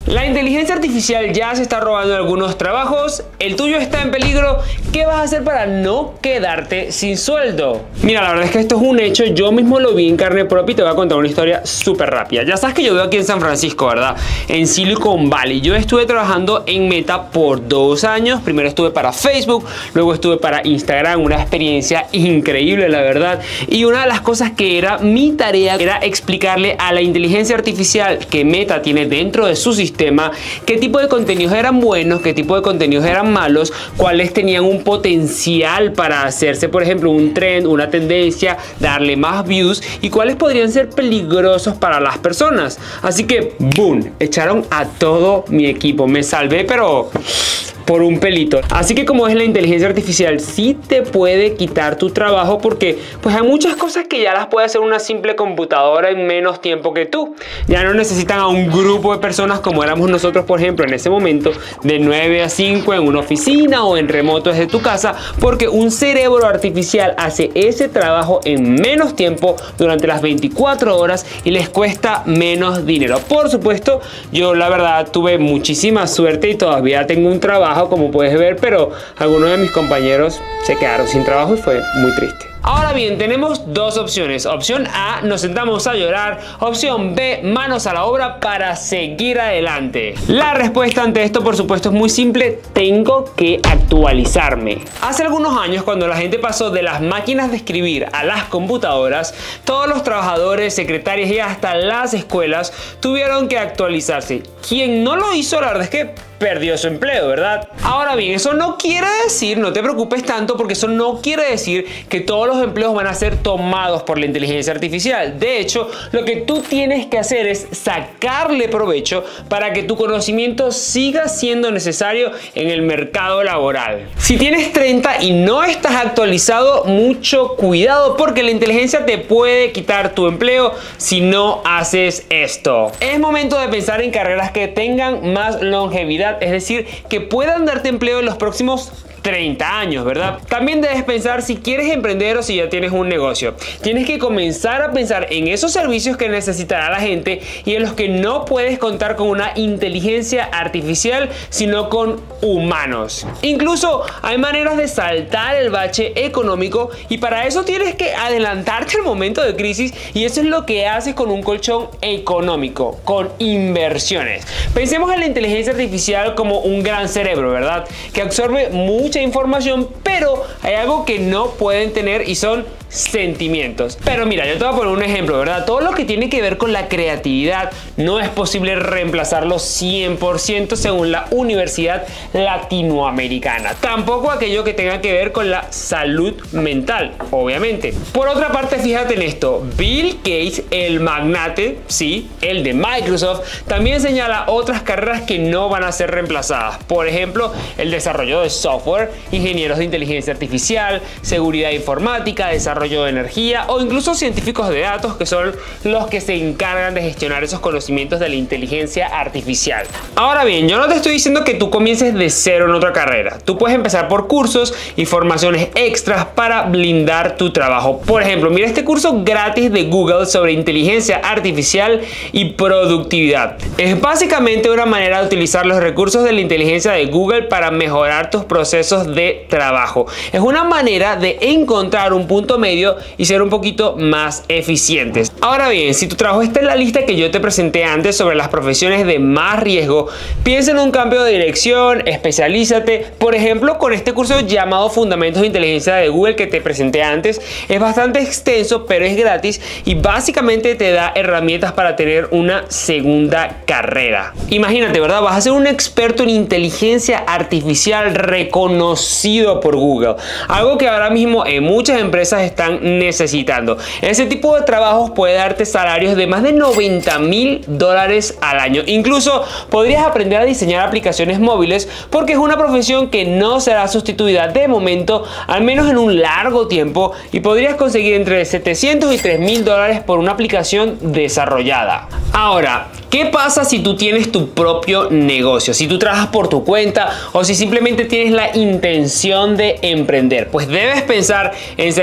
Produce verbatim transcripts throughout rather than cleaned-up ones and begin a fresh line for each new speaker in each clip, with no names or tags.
La inteligencia artificial ya se está robando algunos trabajos, el tuyo está en peligro. ¿Qué vas a hacer para no quedarte sin sueldo? Mira, la verdad es que esto es un hecho, yo mismo lo vi en carne propia y te voy a contar una historia súper rápida. Ya sabes que yo vivo aquí en San Francisco, ¿verdad? En Silicon Valley. Yo estuve trabajando en Meta por dos años. Primero estuve para Facebook, luego estuve para Instagram, una experiencia increíble, la verdad. Y una de las cosas que era mi tarea era explicarle a la inteligencia artificial que Meta tiene dentro de su sistema qué tipo de contenidos eran buenos, qué tipo de contenidos eran malos, cuáles tenían un potencial para hacerse, por ejemplo, un trend, una tendencia, darle más views y cuáles podrían ser peligrosos para las personas. Así que, boom, echaron a todo mi equipo. Me salvé, pero por un pelito. Así que como es la inteligencia artificial, sí te puede quitar tu trabajo porque pues hay muchas cosas que ya las puede hacer una simple computadora en menos tiempo que tú. Ya no necesitan a un grupo de personas como éramos nosotros, por ejemplo, en ese momento, de nueve a cinco en una oficina o en remoto desde tu casa, porque un cerebro artificial hace ese trabajo en menos tiempo durante las veinticuatro horas y les cuesta menos dinero. Por supuesto, yo la verdad tuve muchísima suerte y todavía tengo un trabajo, como puedes ver, pero algunos de mis compañeros se quedaron sin trabajo y fue muy triste. Ahora bien, tenemos dos opciones. Opción A, nos sentamos a llorar. Opción B, manos a la obra para seguir adelante. La respuesta ante esto, por supuesto, es muy simple. Tengo que actualizarme. Hace algunos años, cuando la gente pasó de las máquinas de escribir a las computadoras, todos los trabajadores, secretarias y hasta las escuelas tuvieron que actualizarse. Quien no lo hizo, la verdad es que perdió su empleo, ¿verdad? Ahora bien, eso no quiere decir, no te preocupes tanto, porque eso no quiere decir que todos los empleos van a ser tomados por la inteligencia artificial. De hecho, lo que tú tienes que hacer es sacarle provecho para que tu conocimiento siga siendo necesario en el mercado laboral. Si tienes treinta y no estás actualizado, mucho cuidado, porque la inteligencia te puede quitar tu empleo si no haces esto. Es momento de pensar en carreras que tengan más longevidad, es decir, que puedan darte empleo en los próximos treinta años, ¿verdad? También debes pensar si quieres emprender o si ya tienes un negocio. Tienes que comenzar a pensar en esos servicios que necesitará la gente y en los que no puedes contar con una inteligencia artificial, sino con humanos. Incluso hay maneras de saltar el bache económico y para eso tienes que adelantarte al momento de crisis, y eso es lo que haces con un colchón económico, con inversiones. Pensemos en la inteligencia artificial como un gran cerebro, ¿verdad? Que absorbe mucha información, pero hay algo que no pueden tener y son sentimientos. Pero mira, yo te voy a poner un ejemplo, ¿verdad? Todo lo que tiene que ver con la creatividad no es posible reemplazarlo cien por ciento según la Universidad Latinoamericana. Tampoco aquello que tenga que ver con la salud mental, obviamente. Por otra parte, fíjate en esto. Bill Gates, el magnate, sí, el de Microsoft, también señala otras carreras que no van a ser reemplazadas. Por ejemplo, el desarrollo de software, ingenieros de inteligencia artificial, seguridad informática, desarrollo de energía o incluso científicos de datos, que son los que se encargan de gestionar esos conocimientos de la inteligencia artificial. Ahora bien, yo no te estoy diciendo que tú comiences de cero en otra carrera. Tú puedes empezar por cursos y formaciones extras para blindar tu trabajo. Por ejemplo, mira este curso gratis de Google sobre inteligencia artificial y productividad. Es básicamente una manera de utilizar los recursos de la inteligencia de Google para mejorar tus procesos de trabajo. Es una manera de encontrar un punto medio y ser un poquito más eficientes. Ahora bien, si tu trabajo está en la lista que yo te presenté antes sobre las profesiones de más riesgo, piensa en un cambio de dirección, especialízate. Por ejemplo, con este curso llamado Fundamentos de Inteligencia de Google que te presenté antes, es bastante extenso, pero es gratis y básicamente te da herramientas para tener una segunda carrera. Imagínate, ¿verdad? Vas a ser un experto en inteligencia artificial reconocido por Google, algo que ahora mismo en muchas empresas están necesitando. Ese tipo de trabajos puede darte salarios de más de noventa mil dólares al año. Incluso podrías aprender a diseñar aplicaciones móviles, porque es una profesión que no será sustituida de momento, al menos en un largo tiempo, y podrías conseguir entre setecientos y tres mil dólares por una aplicación desarrollada. Ahora, ¿qué pasa si tú tienes tu propio negocio? Si tú trabajas por tu cuenta o si simplemente tienes la intención de emprender, pues debes pensar en servicios que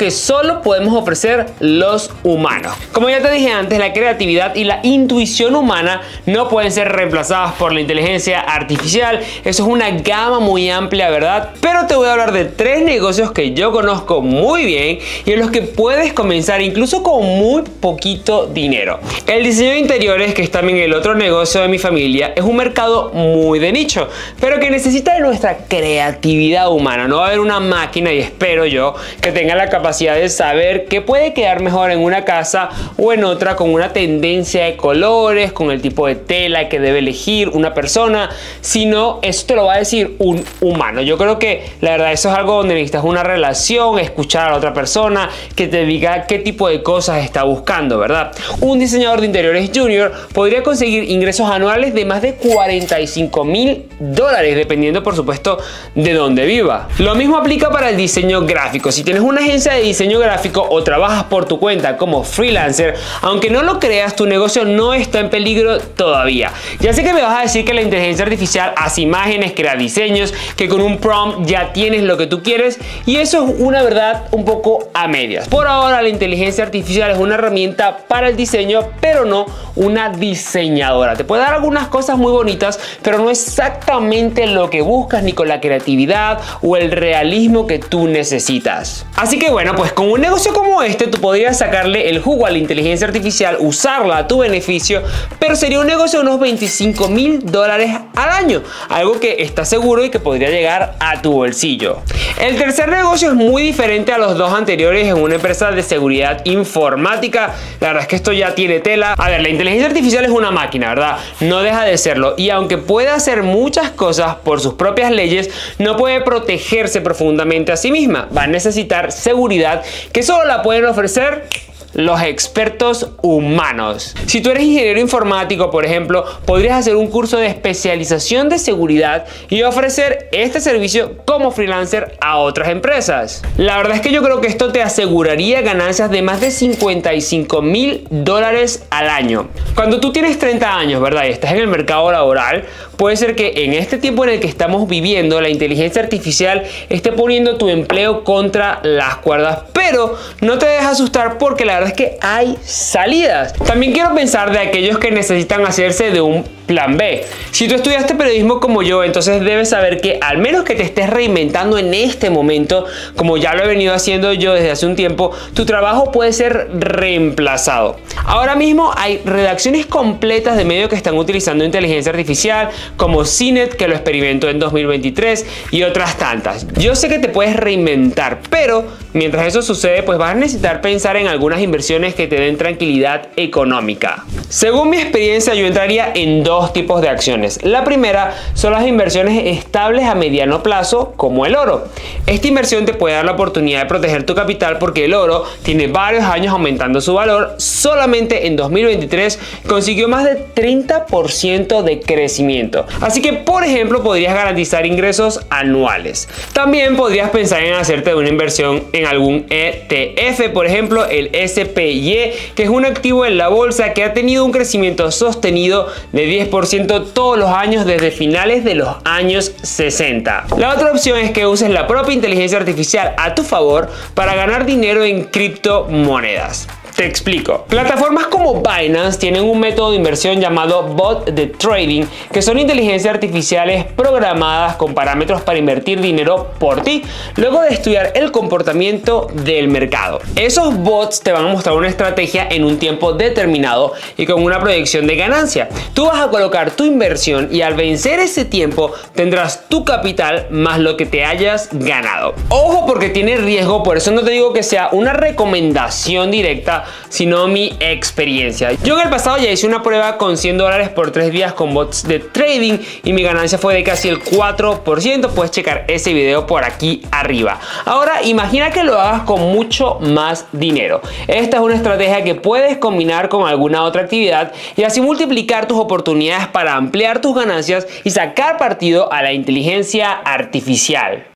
que solo podemos ofrecer los humanos. Como ya te dije antes, la creatividad y la intuición humana no pueden ser reemplazadas por la inteligencia artificial. Eso es una gama muy amplia, ¿verdad? Pero te voy a hablar de tres negocios que yo conozco muy bien y en los que puedes comenzar incluso con muy poquito dinero. El diseño de interiores, que es también el otro negocio de mi familia, es un mercado muy de nicho, pero que necesita de nuestra creatividad humana. No va a haber una máquina, y espero yo, que tenga la capacidad de saber qué puede quedar mejor en una casa o en otra, con una tendencia de colores, con el tipo de tela que debe elegir una persona, sino eso te lo va a decir un humano. Yo creo que la verdad eso es algo donde necesitas una relación, escuchar a la otra persona, que te diga qué tipo de cosas está buscando, ¿verdad? Un diseñador de interiores junior podría conseguir ingresos anuales de más de cuarenta y cinco mil dólares, dependiendo por supuesto de dónde viva. Lo mismo aplica para el diseño gráfico. Si tienes una agencia de diseño gráfico o trabajas por tu cuenta como freelancer, aunque no lo creas, tu negocio no está en peligro todavía. Ya sé que me vas a decir que la inteligencia artificial hace imágenes, crea diseños, que con un prompt ya tienes lo que tú quieres, y eso es una verdad un poco a medias. Por ahora la inteligencia artificial es una herramienta para el diseño, pero no una diseñadora. Te puede dar algunas cosas muy bonitas, pero no exactamente lo que buscas, ni con la creatividad o el realismo que tú necesitas. Así que bueno, pues con un negocio como este tú podrías sacarle el jugo a la inteligencia artificial, usarla a tu beneficio, pero sería un negocio de unos veinticinco mil dólares al año, algo que está seguro y que podría llegar a tu bolsillo. El tercer negocio es muy diferente a los dos anteriores, en una empresa de seguridad informática. La verdad es que esto ya tiene tela. A ver, la inteligencia artificial es una máquina, ¿verdad? No deja de serlo, y aunque puede hacer muchas cosas por sus propias leyes, no puede protegerse profundamente a sí misma. Va a necesitar seguridad que solo la pueden ofrecer los expertos humanos. Si tú eres ingeniero informático, por ejemplo, podrías hacer un curso de especialización de seguridad y ofrecer este servicio como freelancer a otras empresas. La verdad es que yo creo que esto te aseguraría ganancias de más de cincuenta y cinco mil dólares al año. Cuando tú tienes treinta años, ¿verdad?, y estás en el mercado laboral, puede ser que en este tiempo en el que estamos viviendo, la inteligencia artificial esté poniendo tu empleo contra las cuerdas, pero no te dejes asustar, porque la verdad es que hay salidas. También quiero pensar de aquellos que necesitan hacerse de un plan B. Si tú estudiaste periodismo como yo, entonces debes saber que al menos que te estés reinventando en este momento, como ya lo he venido haciendo yo desde hace un tiempo, tu trabajo puede ser reemplazado. Ahora mismo hay redacciones completas de medios que están utilizando inteligencia artificial, como C net, que lo experimentó en dos mil veintitrés, y otras tantas. Yo sé que te puedes reinventar, pero mientras eso sucede, pues vas a necesitar pensar en algunas inversiones que te den tranquilidad económica. Según mi experiencia, yo entraría en dos tipos de acciones. La primera son las inversiones estables a mediano plazo, como el oro. Esta inversión te puede dar la oportunidad de proteger tu capital, porque el oro tiene varios años aumentando su valor. Solamente en dos mil veintitrés consiguió más de treinta por ciento de crecimiento. Así que, por ejemplo, podrías garantizar ingresos anuales. También podrías pensar en hacerte una inversión en algún E T F, por ejemplo el S P Y, que es un activo en la bolsa que ha tenido un crecimiento sostenido de diez por ciento todos los años desde finales de los años sesenta. La otra opción es que uses la propia inteligencia artificial a tu favor para ganar dinero en criptomonedas. Te explico. Plataformas como Binance tienen un método de inversión llamado bot de trading, que son inteligencias artificiales programadas con parámetros para invertir dinero por ti, luego de estudiar el comportamiento del mercado. Esos bots te van a mostrar una estrategia en un tiempo determinado y con una proyección de ganancia. Tú vas a colocar tu inversión y al vencer ese tiempo tendrás tu capital más lo que te hayas ganado. Ojo, porque tiene riesgo, por eso no te digo que sea una recomendación directa, sino mi experiencia. Yo en el pasado ya hice una prueba con cien dólares por tres días con bots de trading y mi ganancia fue de casi el cuatro por ciento. Puedes checar ese video por aquí arriba. Ahora imagina que lo hagas con mucho más dinero. Esta es una estrategia que puedes combinar con alguna otra actividad y así multiplicar tus oportunidades para ampliar tus ganancias y sacar partido a la inteligencia artificial.